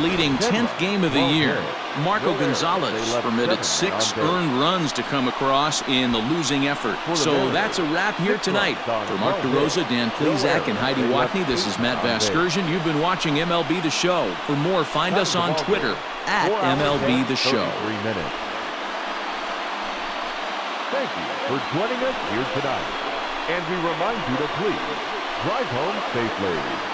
leading 10th game of the year. Marco Gonzalez permitted 6 earned runs to come across in the losing effort. So that's a wrap here tonight. For Mark DeRosa, Dan Plesac, and Heidi Watney, this is Matt Vasgersian. You've been watching MLB The Show. For more, find us on Twitter at MLB The Show. Thank you for joining us here tonight. And we remind you to please drive home safely.